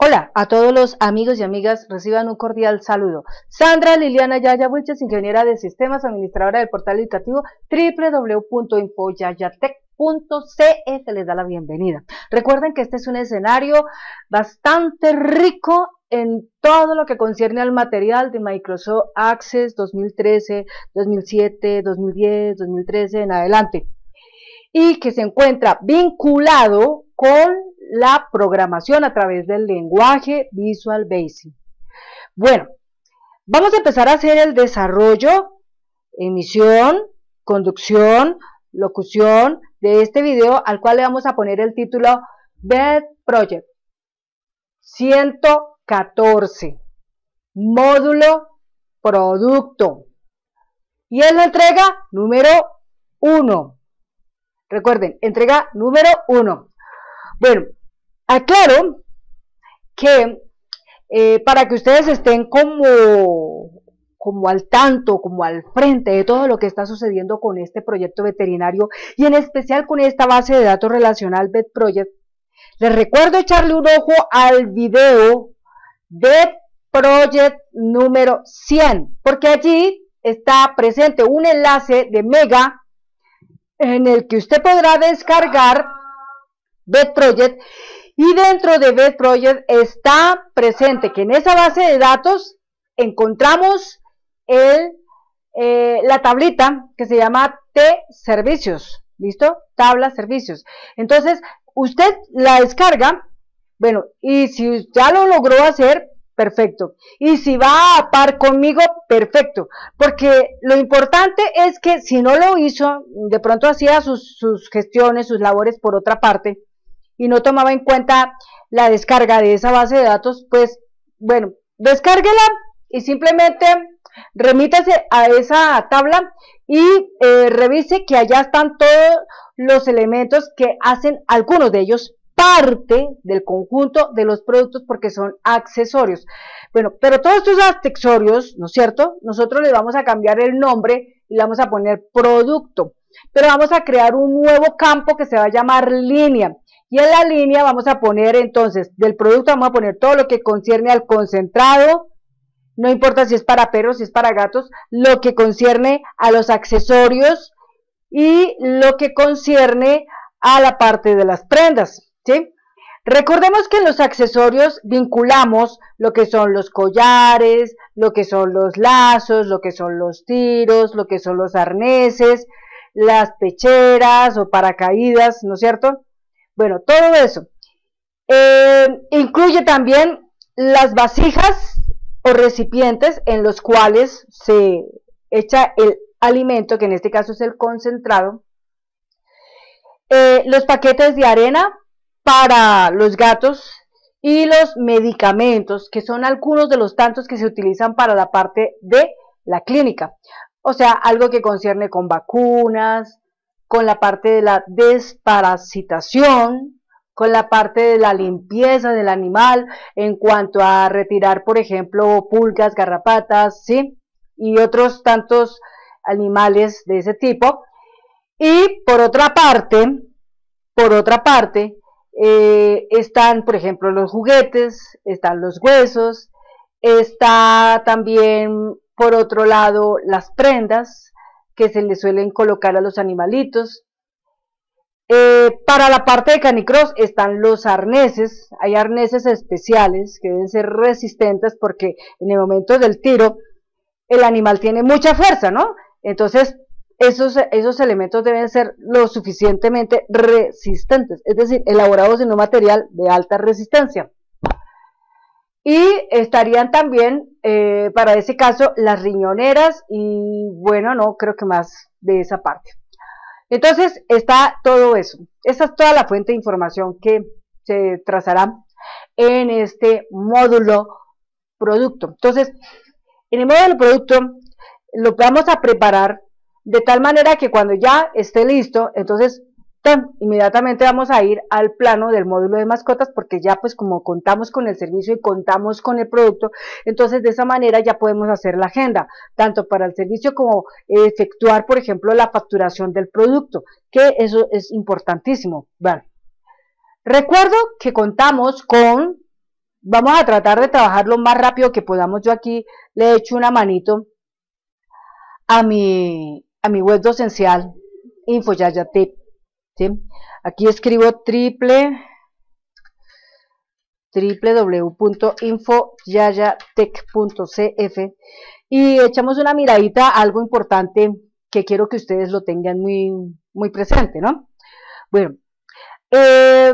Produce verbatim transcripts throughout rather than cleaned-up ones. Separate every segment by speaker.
Speaker 1: Hola a todos los amigos y amigas, reciban un cordial saludo. Sandra Liliana Yaya Wilches, ingeniera de sistemas, administradora del portal educativo doble u doble u doble u punto infoyayatec punto c s, les da la bienvenida. Recuerden que este es un escenario bastante rico en todo lo que concierne al material de Microsoft Access dos mil trece, dos mil siete, dos mil diez, dos mil trece en adelante, y que se encuentra vinculado con la programación a través del lenguaje Visual Basic. Bueno, vamos a empezar a hacer el desarrollo, emisión, conducción, locución de este video, al cual le vamos a poner el título Bed Project ciento catorce, módulo producto, y es la entrega número uno. Recuerden, entrega número uno. Bueno, aclaro que eh, para que ustedes estén como, como al tanto, como al frente de todo lo que está sucediendo con este proyecto veterinario y en especial con esta base de datos relacional Bed Project, les recuerdo echarle un ojo al video Bed Project número cien, porque allí está presente un enlace de Mega en el que usted podrá descargar Bed Project, y dentro de Bed Project está presente que en esa base de datos encontramos el, eh, la tablita que se llama T-Servicios, ¿listo? Tabla servicios. Entonces, usted la descarga, bueno, y si ya lo logró hacer, perfecto. Y si va a par conmigo, perfecto. Porque lo importante es que si no lo hizo, de pronto hacía sus, sus gestiones, sus labores por otra parte, y no tomaba en cuenta la descarga de esa base de datos, pues, bueno, descárguela y simplemente remítase a esa tabla y eh, revise que allá están todos los elementos que hacen, algunos de ellos, parte del conjunto de los productos, porque son accesorios. Bueno, pero todos estos accesorios, ¿no es cierto?, nosotros le vamos a cambiar el nombre y le vamos a poner producto, pero vamos a crear un nuevo campo que se va a llamar línea. Y en la línea vamos a poner entonces, del producto vamos a poner todo lo que concierne al concentrado, no importa si es para perros, si es para gatos, lo que concierne a los accesorios y lo que concierne a la parte de las prendas, ¿sí? Recordemos que en los accesorios vinculamos lo que son los collares, lo que son los lazos, lo que son los tiros, lo que son los arneses, las pecheras o paracaídas, ¿no es cierto? Bueno, todo eso. Eh, incluye también las vasijas o recipientes en los cuales se echa el alimento, que en este caso es el concentrado. Eh, los paquetes de arena para los gatos y los medicamentos, que son algunos de los tantos que se utilizan para la parte de la clínica. O sea, algo que concierne con vacunas, con la parte de la desparasitación, con la parte de la limpieza del animal, en cuanto a retirar, por ejemplo, pulgas, garrapatas, ¿sí? Y otros tantos animales de ese tipo. Y por otra parte, por otra parte, eh, están, por ejemplo, los juguetes, están los huesos, está también, por otro lado, las prendas que se le suelen colocar a los animalitos. Eh, para la parte de canicross están los arneses, hay arneses especiales que deben ser resistentes porque en el momento del tiro el animal tiene mucha fuerza, ¿no? Entonces esos, esos elementos deben ser lo suficientemente resistentes, es decir, elaborados en un material de alta resistencia. Y estarían también, eh, para ese caso, las riñoneras y, bueno, no creo que más de esa parte. Entonces, está todo eso. Esa es toda la fuente de información que se trazará en este módulo producto. Entonces, en el módulo producto lo vamos a preparar de tal manera que cuando ya esté listo, entonces ¡tan!, inmediatamente vamos a ir al plano del módulo de mascotas, porque ya pues como contamos con el servicio y contamos con el producto, entonces de esa manera ya podemos hacer la agenda, tanto para el servicio como efectuar, por ejemplo, la facturación del producto, que eso es importantísimo. Bueno, recuerdo que contamos con vamos a tratar de trabajar lo más rápido que podamos. Yo aquí le he hecho una manito a mi, a mi web docencial, InfoYayaTech, ¿sí? Aquí escribo triple w w w punto infoyayatech punto c f y echamos una miradita a algo importante que quiero que ustedes lo tengan muy, muy presente, ¿no? Bueno, eh,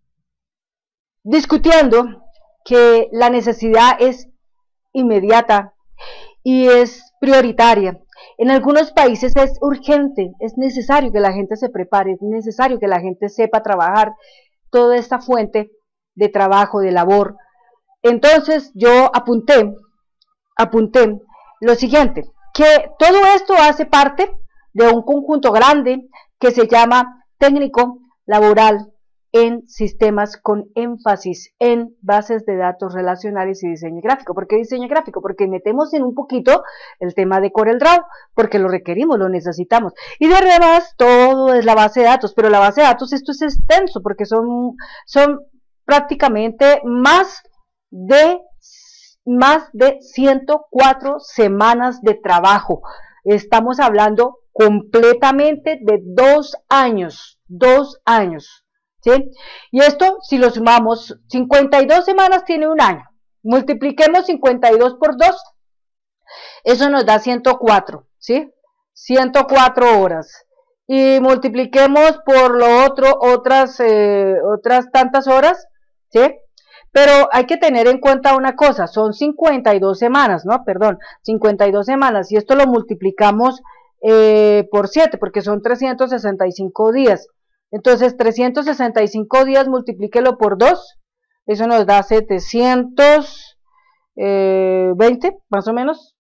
Speaker 1: discutiendo que la necesidad es inmediata y es prioritaria. En algunos países es urgente, es necesario que la gente se prepare, es necesario que la gente sepa trabajar toda esta fuente de trabajo, de labor. Entonces yo apunté, apunté lo siguiente, que todo esto hace parte de un conjunto grande que se llama técnico laboral en sistemas con énfasis en bases de datos relacionales y diseño gráfico. ¿Por qué diseño gráfico? Porque metemos en un poquito el tema de CorelDRAW, porque lo requerimos, lo necesitamos. Y de además todo es la base de datos, pero la base de datos esto es extenso, porque son, son prácticamente más de, más de ciento cuatro semanas de trabajo. Estamos hablando completamente de dos años, dos años. ¿Sí? Y esto, si lo sumamos, cincuenta y dos semanas tiene un año, multipliquemos cincuenta y dos por dos, eso nos da ciento cuatro, ¿sí? ciento cuatro horas, y multipliquemos por lo otro, otras, eh, otras tantas horas, ¿sí? Pero hay que tener en cuenta una cosa, son cincuenta y dos semanas, ¿no? Perdón, cincuenta y dos semanas, y esto lo multiplicamos eh, por siete, porque son trescientos sesenta y cinco días. Entonces, trescientos sesenta y cinco días, multiplíquelo por dos, eso nos da setecientos veinte, más o menos,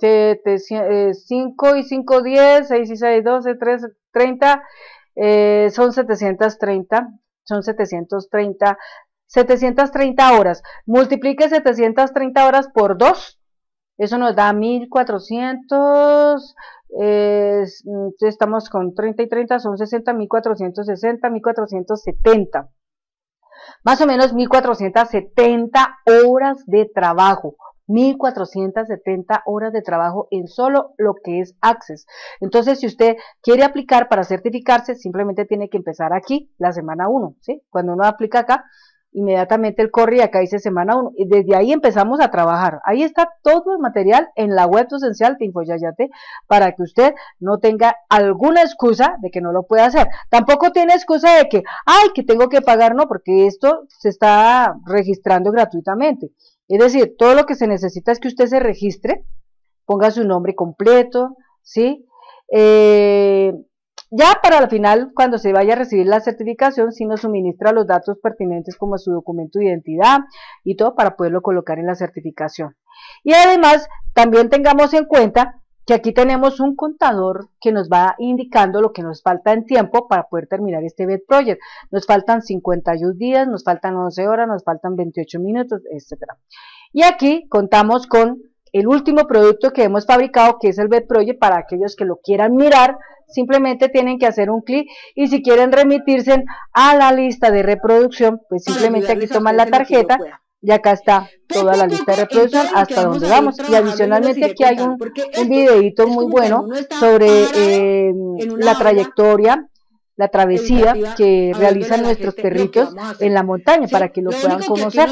Speaker 1: cinco y cinco, diez, seis y seis, doce, trece, treinta, eh, son setecientos treinta, son setecientos treinta, setecientos treinta horas, multiplique setecientos treinta horas por dos, eso nos da mil cuatrocientos, eh, estamos con treinta y treinta, son sesenta, mil cuatrocientos sesenta, mil cuatrocientos setenta, más o menos mil cuatrocientos setenta horas de trabajo, mil cuatrocientos setenta horas de trabajo en solo lo que es Access. Entonces, si usted quiere aplicar para certificarse, simplemente tiene que empezar aquí, la semana uno, ¿sí? Cuando uno aplica acá, inmediatamente el corre y acá dice semana uno, y desde ahí empezamos a trabajar. Ahí está todo el material en la web docencial de InfoYayaTech para que usted no tenga alguna excusa de que no lo pueda hacer. Tampoco tiene excusa de que, ay, que tengo que pagar, no, porque esto se está registrando gratuitamente. Es decir, todo lo que se necesita es que usted se registre, ponga su nombre completo, ¿sí? Eh, Ya para el final, cuando se vaya a recibir la certificación, sí nos suministra los datos pertinentes como su documento de identidad y todo para poderlo colocar en la certificación. Y además, también tengamos en cuenta que aquí tenemos un contador que nos va indicando lo que nos falta en tiempo para poder terminar este B E D Project. Nos faltan cincuenta y un días, nos faltan once horas, nos faltan veintiocho minutos, etcétera. Y aquí contamos con el último producto que hemos fabricado, que es el B E D Project. Para aquellos que lo quieran mirar, simplemente tienen que hacer un clic, y si quieren remitirse a la lista de reproducción, pues simplemente aquí toman la tarjeta y acá está toda la lista de reproducción hasta donde vamos. Y adicionalmente aquí hay un, un videito muy bueno sobre eh, la trayectoria, la travesía que realizan nuestros perritos en la montaña, para que lo puedan conocer.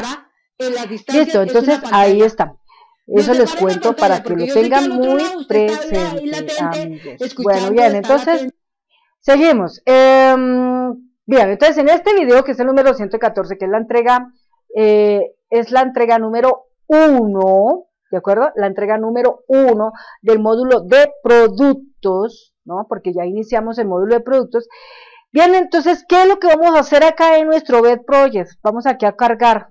Speaker 1: Listo, entonces ahí está. Eso les cuento para que lo tengan muy presente, amigos. Bueno, bien, entonces seguimos. Eh, bien, entonces en este video, que es el número ciento catorce, que es la entrega, eh, es la entrega número uno, ¿de acuerdo? La entrega número uno del módulo de productos, ¿no? Porque ya iniciamos el módulo de productos. Bien, entonces, ¿qué es lo que vamos a hacer acá en nuestro B E D Project? Vamos aquí a cargar.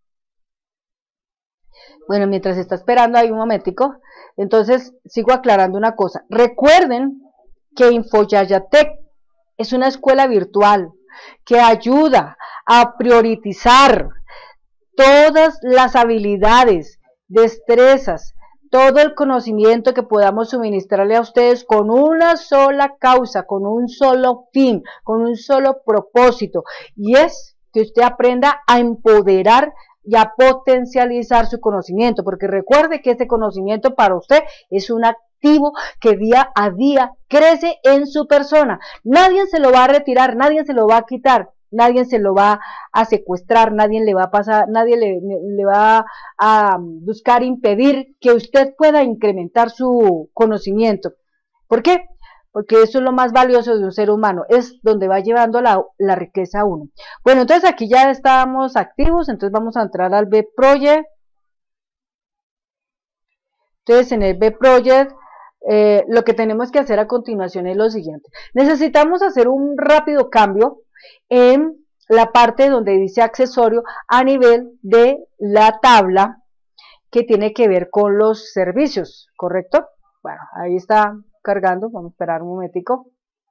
Speaker 1: Bueno, mientras está esperando ahí un momentico, entonces sigo aclarando una cosa. Recuerden que InfoYayaTech es una escuela virtual que ayuda a priorizar todas las habilidades, destrezas, todo el conocimiento que podamos suministrarle a ustedes con una sola causa, con un solo fin, con un solo propósito, y es que usted aprenda a empoderar y a potencializar su conocimiento, porque recuerde que este conocimiento para usted es un activo que día a día crece en su persona. Nadie se lo va a retirar, nadie se lo va a quitar, nadie se lo va a secuestrar, nadie le va a pasar, nadie le, le va a buscar impedir que usted pueda incrementar su conocimiento. ¿Por qué? Porque eso es lo más valioso de un ser humano, es donde va llevando la, la riqueza a uno. Bueno, entonces aquí ya estamos activos, entonces vamos a entrar al B Project. Entonces en el B Project eh, lo que tenemos que hacer a continuación es lo siguiente. Necesitamos hacer un rápido cambio en la parte donde dice accesorio a nivel de la tabla que tiene que ver con los servicios, ¿correcto? Bueno, ahí está cargando, vamos a esperar un momentico.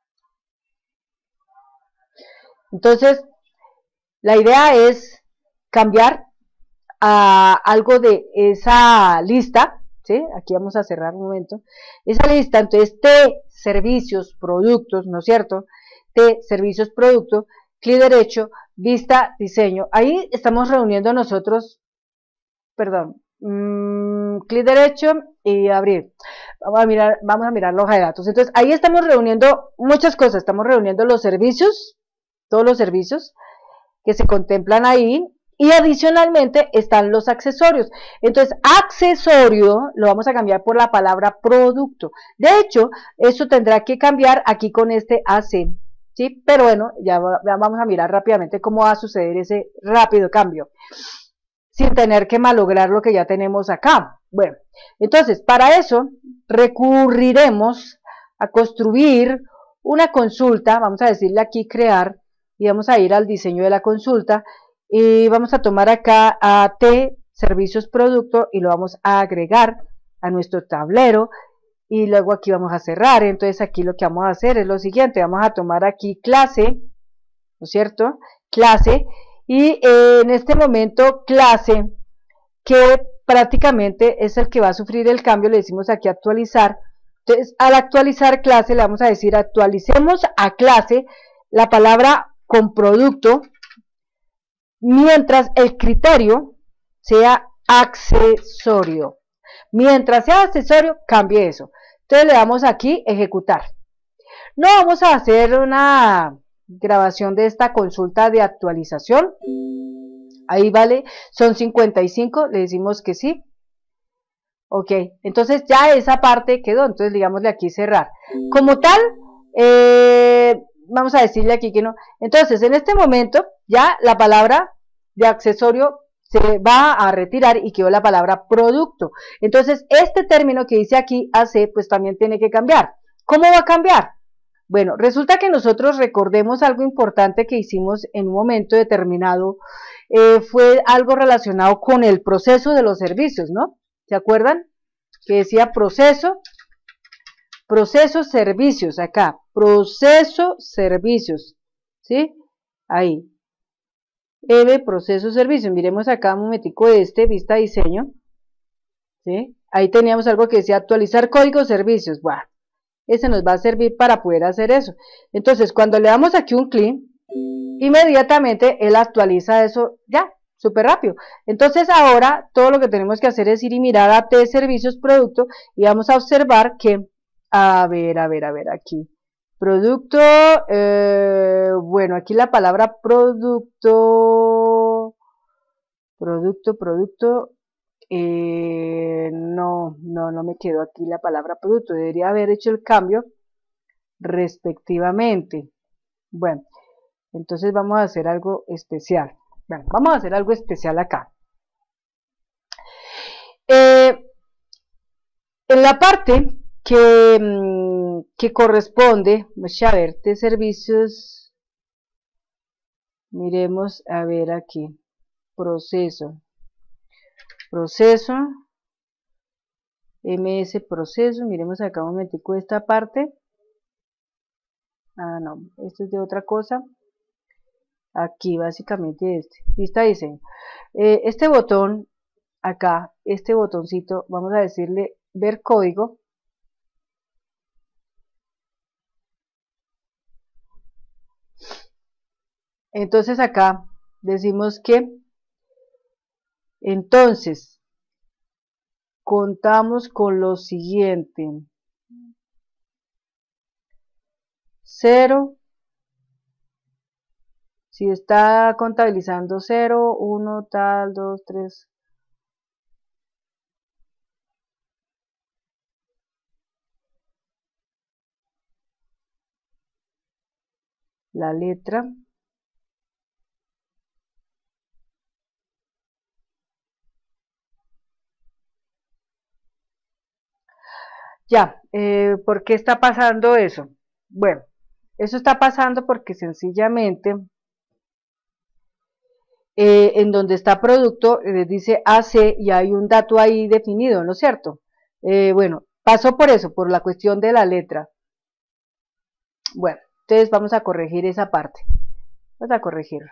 Speaker 1: Entonces, la idea es cambiar a algo de esa lista, ¿sí? Aquí vamos a cerrar un momento. Esa lista, entonces, T, servicios, productos, ¿no es cierto? T, servicios, producto, clic derecho, vista, diseño. Ahí estamos reuniendo nosotros, perdón, mmm, clic derecho y abrir. Vamos a mirar, vamos a mirar la hoja de datos. Entonces, ahí estamos reuniendo muchas cosas. Estamos reuniendo los servicios, todos los servicios que se contemplan ahí, y adicionalmente están los accesorios. Entonces, accesorio lo vamos a cambiar por la palabra producto. De hecho, eso tendrá que cambiar aquí con este A C, ¿sí? Pero bueno, ya, va, ya vamos a mirar rápidamente cómo va a suceder ese rápido cambio, sin tener que malograr lo que ya tenemos acá. Bueno, entonces, para eso recurriremos a construir una consulta, vamos a decirle aquí crear, y vamos a ir al diseño de la consulta, y vamos a tomar acá a T, servicios producto, y lo vamos a agregar a nuestro tablero, y luego aquí vamos a cerrar. Entonces aquí lo que vamos a hacer es lo siguiente, vamos a tomar aquí clase, ¿no es cierto? Clase, y eh, en este momento clase, que prácticamente es el que va a sufrir el cambio, le decimos aquí actualizar. Entonces al actualizar clase le vamos a decir actualicemos a clase la palabra con producto, mientras el criterio sea accesorio. Mientras sea accesorio, cambie eso. Entonces le damos aquí ejecutar. No vamos a hacer una grabación de esta consulta de actualización. Ahí vale, son cincuenta y cinco, le decimos que sí. Ok, entonces ya esa parte quedó, entonces digámosle aquí cerrar. Como tal, eh, vamos a decirle aquí que no. Entonces, en este momento, ya la palabra de accesorio se va a retirar y quedó la palabra producto. Entonces, este término que dice aquí A C, pues también tiene que cambiar. ¿Cómo va a cambiar? Bueno, resulta que nosotros recordemos algo importante que hicimos en un momento determinado, eh, fue algo relacionado con el proceso de los servicios, ¿no? ¿Se acuerdan? Que decía proceso, proceso, servicios, acá, proceso, servicios, ¿sí? Ahí. M, proceso, servicios. Miremos acá un momentico de este, vista diseño, ¿sí? Ahí teníamos algo que decía actualizar código servicios. Bueno, ese nos va a servir para poder hacer eso. Entonces, cuando le damos aquí un clic, inmediatamente él actualiza eso ya, súper rápido. Entonces ahora todo lo que tenemos que hacer es ir y mirar a T servicios producto y vamos a observar que, a ver, a ver, a ver, aquí, producto, eh, bueno, aquí la palabra producto, producto, producto, eh, no, no, no me quedó aquí la palabra producto, debería haber hecho el cambio respectivamente. Bueno, entonces vamos a hacer algo especial. Bueno, vamos a hacer algo especial acá. Eh, en la parte que, que corresponde, vamos a ver, de servicios, miremos, a ver aquí, proceso, proceso, M S proceso, miremos acá un momentico esta parte. Ah, no, esto es de otra cosa. Aquí básicamente este, vista diseño. Eh, este botón acá, este botoncito, vamos a decirle ver código. Entonces acá decimos que Entonces, contamos con lo siguiente. cero. Si está contabilizando cero, uno, tal, dos, tres. La letra. Ya, eh, ¿por qué está pasando eso? Bueno, eso está pasando porque sencillamente eh, en donde está producto eh, dice A C y hay un dato ahí definido, ¿no es cierto? Eh, bueno, pasó por eso, por la cuestión de la letra. Bueno, entonces vamos a corregir esa parte. Vamos a corregirlo.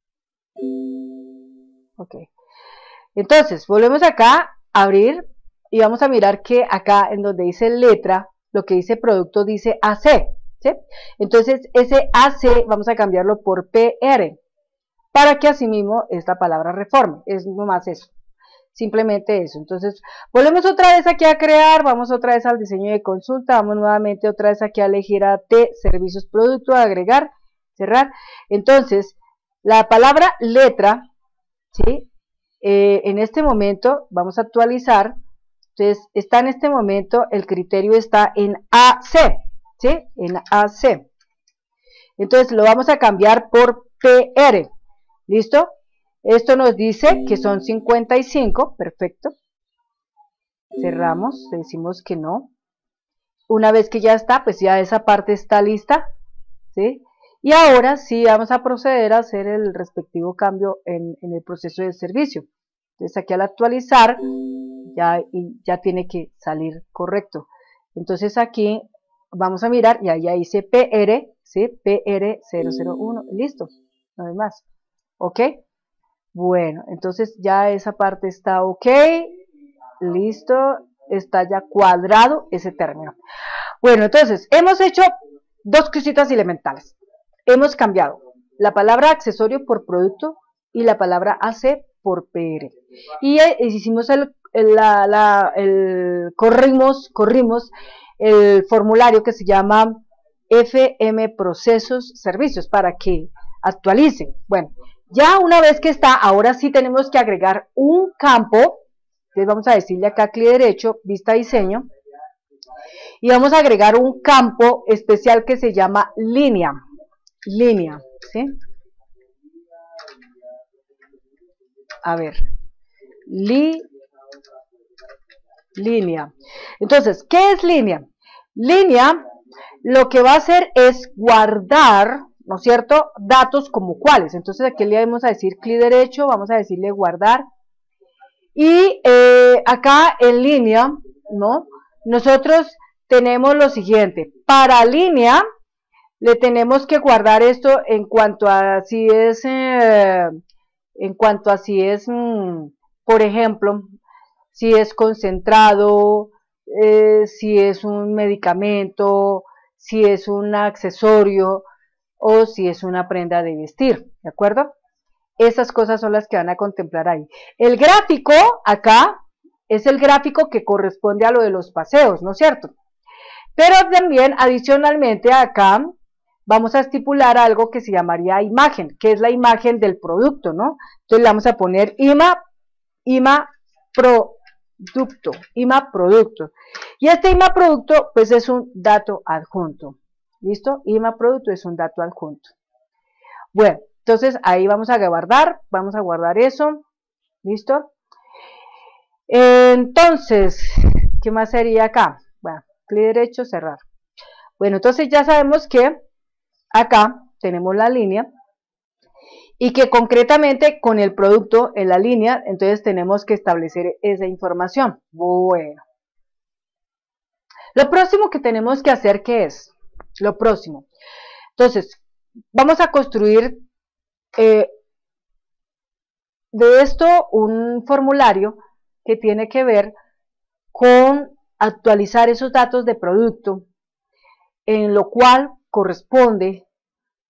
Speaker 1: Ok. Entonces, volvemos acá a abrir y vamos a mirar que acá en donde dice letra, lo que dice producto dice A C, ¿sí? Entonces, ese A C vamos a cambiarlo por P R, para que asimismo esta palabra reforme, es nomás eso, simplemente eso. Entonces, volvemos otra vez aquí a crear, vamos otra vez al diseño de consulta, vamos nuevamente otra vez aquí a elegir a T, servicios, producto, agregar, cerrar. Entonces, la palabra letra, ¿sí? Eh, en este momento vamos a actualizar, entonces está en este momento, el criterio está en A C, ¿sí? En A C. Entonces lo vamos a cambiar por P R, ¿listo? Esto nos dice que son cincuenta y cinco, perfecto. Cerramos, decimos que no. Una vez que ya está, pues ya esa parte está lista, ¿sí? Y ahora sí vamos a proceder a hacer el respectivo cambio en, en el proceso de servicio. Entonces aquí al actualizar ya, y ya tiene que salir correcto. Entonces aquí vamos a mirar y ahí ya hice P R, ¿sí? P R cero cero uno, listo, no hay más. ¿Ok? Bueno, entonces ya esa parte está ok, listo, está ya cuadrado ese término. Bueno, entonces hemos hecho dos cositas elementales. Hemos cambiado la palabra accesorio por producto y la palabra A C por P R. Y eh, hicimos el, el, la, la, el corrimos, corrimos el formulario que se llama F M Procesos Servicios para que actualicen. Bueno, ya una vez que está, ahora sí tenemos que agregar un campo. Entonces vamos a decirle acá clic derecho, vista diseño, y vamos a agregar un campo especial que se llama línea. Línea, ¿sí? A ver, li, línea. Entonces, ¿qué es línea? Línea lo que va a hacer es guardar, ¿no es cierto?, datos como cuáles. Entonces aquí le vamos a decir clic derecho, vamos a decirle guardar. Y eh, acá en línea, ¿no? Nosotros tenemos lo siguiente. Para línea le tenemos que guardar esto en cuanto a si es, eh, en cuanto a si es, mm, por ejemplo, si es concentrado, eh, si es un medicamento, si es un accesorio o si es una prenda de vestir, ¿de acuerdo? Esas cosas son las que van a contemplar ahí. El gráfico acá es el gráfico que corresponde a lo de los paseos, ¿no es cierto? Pero también adicionalmente acá vamos a estipular algo que se llamaría imagen, que es la imagen del producto, ¿no? Entonces le vamos a poner ima, ima producto, ima producto. Y este ima producto pues es un dato adjunto, ¿listo? Ima producto es un dato adjunto. Bueno, entonces ahí vamos a guardar, vamos a guardar eso, ¿listo? Entonces, ¿qué más sería acá? Bueno, clic derecho, cerrar. Bueno, entonces ya sabemos que acá tenemos la línea y que concretamente con el producto en la línea, entonces tenemos que establecer esa información. Bueno. Lo próximo que tenemos que hacer, ¿qué es? Lo próximo. Entonces, vamos a construir eh, de esto un formulario que tiene que ver con actualizar esos datos de producto, en lo cual corresponde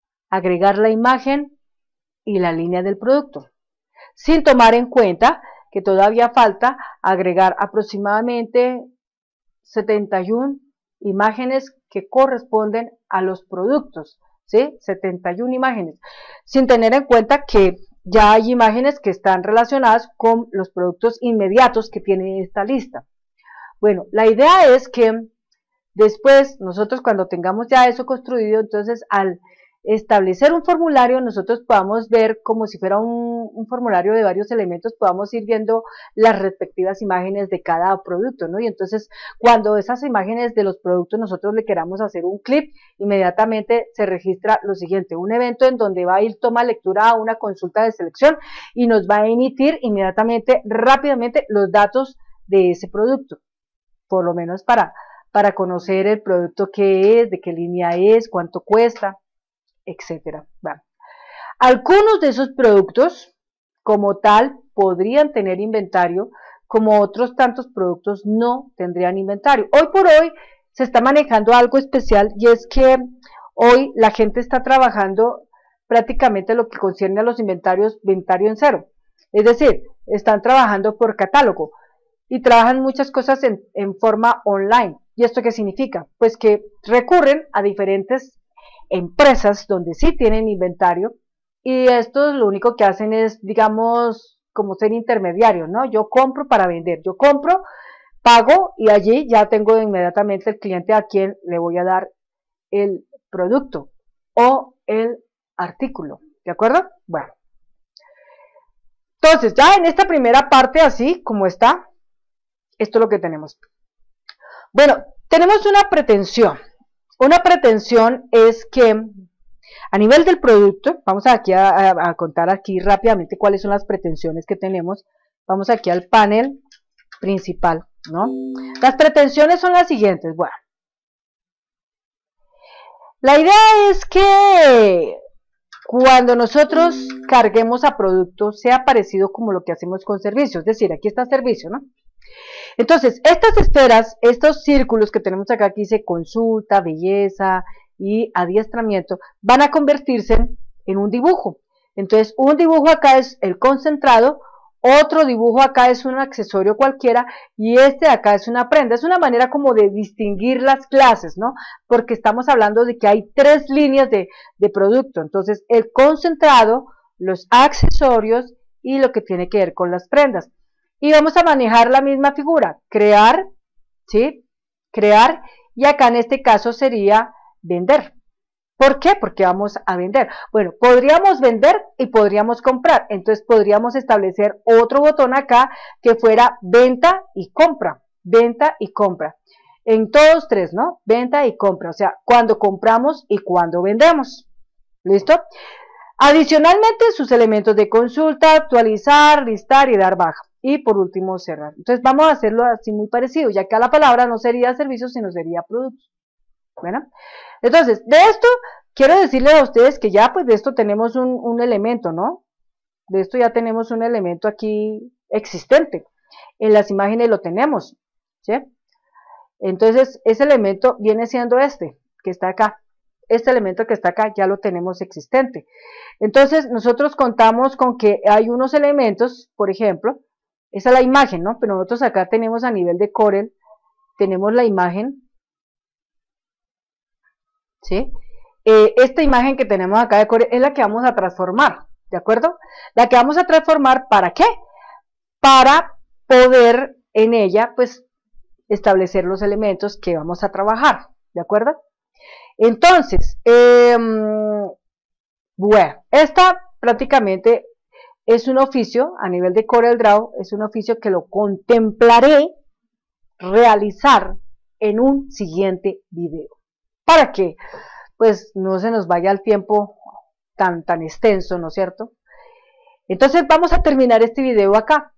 Speaker 1: agregar la imagen y la línea del producto, sin tomar en cuenta que todavía falta agregar aproximadamente setenta y una imágenes que corresponden a los productos, ¿sí? setenta y una imágenes, sin tener en cuenta que ya hay imágenes que están relacionadas con los productos inmediatos que tiene esta lista. Bueno, la idea es que después nosotros cuando tengamos ya eso construido, entonces al establecer un formulario, nosotros podamos ver como si fuera un, un formulario de varios elementos, podamos ir viendo las respectivas imágenes de cada producto, ¿no? Y entonces cuando esas imágenes de los productos nosotros le queramos hacer un clip, inmediatamente se registra lo siguiente, un evento en donde va a ir toma lectura a una consulta de selección y nos va a emitir inmediatamente, rápidamente, los datos de ese producto, por lo menos para, para conocer el producto que es, de qué línea es, cuánto cuesta, etcétera. Bueno, algunos de esos productos como tal podrían tener inventario, como otros tantos productos no tendrían inventario. Hoy por hoy se está manejando algo especial y es que hoy la gente está trabajando prácticamente lo que concierne a los inventarios, inventario en cero, es decir, están trabajando por catálogo y trabajan muchas cosas en, en forma online. ¿Y esto qué significa? Pues que recurren a diferentes empresas donde sí tienen inventario y estos lo único que hacen es, digamos, como ser intermediarios, ¿no? Yo compro para vender, yo compro, pago y allí ya tengo inmediatamente el cliente a quien le voy a dar el producto o el artículo, ¿de acuerdo? Bueno, entonces ya en esta primera parte así como está, esto es lo que tenemos. Bueno, tenemos una pretensión. Una pretensión es que a nivel del producto, vamos aquí a, a, a contar aquí rápidamente cuáles son las pretensiones que tenemos. Vamos aquí al panel principal, ¿no? Las pretensiones son las siguientes. Bueno, la idea es que cuando nosotros carguemos a productos sea parecido como lo que hacemos con servicios, es decir, aquí está servicio, ¿no? Entonces, estas esferas, estos círculos que tenemos acá, que dice consulta, belleza y adiestramiento, van a convertirse en un dibujo. Entonces, un dibujo acá es el concentrado, otro dibujo acá es un accesorio cualquiera y este de acá es una prenda. Es una manera como de distinguir las clases, ¿no? Porque estamos hablando de que hay tres líneas de, de producto. Entonces, el concentrado, los accesorios y lo que tiene que ver con las prendas. Y vamos a manejar la misma figura, crear, ¿sí? Crear, y acá en este caso sería vender. ¿Por qué? Porque vamos a vender. Bueno, podríamos vender y podríamos comprar, entonces podríamos establecer otro botón acá que fuera venta y compra, venta y compra. En todos tres, ¿no? Venta y compra, o sea, cuando compramos y cuando vendemos. ¿Listo? Adicionalmente, sus elementos de consulta, actualizar, listar y dar baja. Y por último, cerrar. Entonces vamos a hacerlo así muy parecido, ya que a la palabra no sería servicios, sino sería productos. Bueno, entonces, de esto, quiero decirles a ustedes que ya, pues, de esto tenemos un, un elemento, ¿no? De esto ya tenemos un elemento aquí existente. En las imágenes lo tenemos, ¿sí? Entonces, ese elemento viene siendo este, que está acá. Este elemento que está acá ya lo tenemos existente. Entonces, nosotros contamos con que hay unos elementos, por ejemplo, esa es la imagen, ¿no? Pero nosotros acá tenemos a nivel de Corel, tenemos la imagen, ¿sí? Eh, esta imagen que tenemos acá de Corel es la que vamos a transformar, ¿de acuerdo? La que vamos a transformar, ¿para qué? Para poder en ella, pues, establecer los elementos que vamos a trabajar, ¿de acuerdo? Entonces, eh, bueno, esta prácticamente es un oficio a nivel de CorelDRAW, es un oficio que lo contemplaré realizar en un siguiente video, para que pues no se nos vaya el tiempo tan, tan extenso, ¿no es cierto? Entonces vamos a terminar este video acá,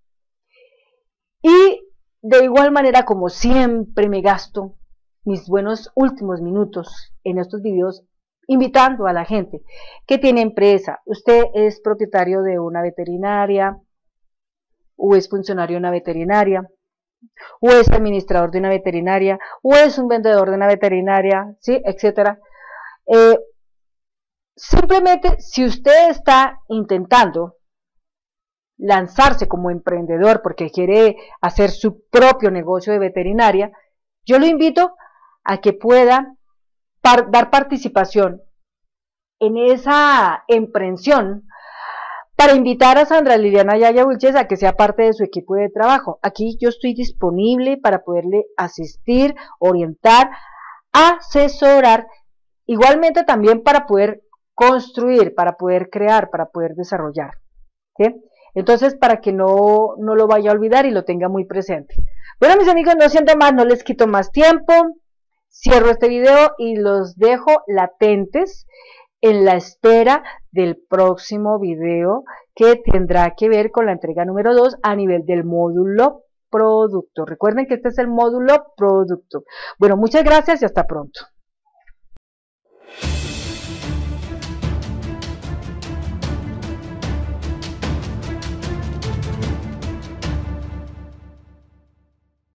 Speaker 1: y de igual manera como siempre me gasto mis buenos últimos minutos en estos videos invitando a la gente que tiene empresa. Usted es propietario de una veterinaria, o es funcionario de una veterinaria, o es administrador de una veterinaria, o es un vendedor de una veterinaria, ¿sí? Etcétera. Eh, simplemente, si usted está intentando lanzarse como emprendedor porque quiere hacer su propio negocio de veterinaria, yo lo invito a que pueda par dar participación en esa emprensión para invitar a Sandra Liliana Yaya Wilches a que sea parte de su equipo de trabajo. Aquí yo estoy disponible para poderle asistir, orientar, asesorar, igualmente también para poder construir, para poder crear, para poder desarrollar. ¿Sí? Entonces, para que no, no lo vaya a olvidar y lo tenga muy presente. Bueno, mis amigos, no siento más, no les quito más tiempo. Cierro este video y los dejo latentes en la espera del próximo video que tendrá que ver con la entrega número dos a nivel del módulo producto. Recuerden que este es el módulo producto. Bueno, muchas gracias y hasta pronto.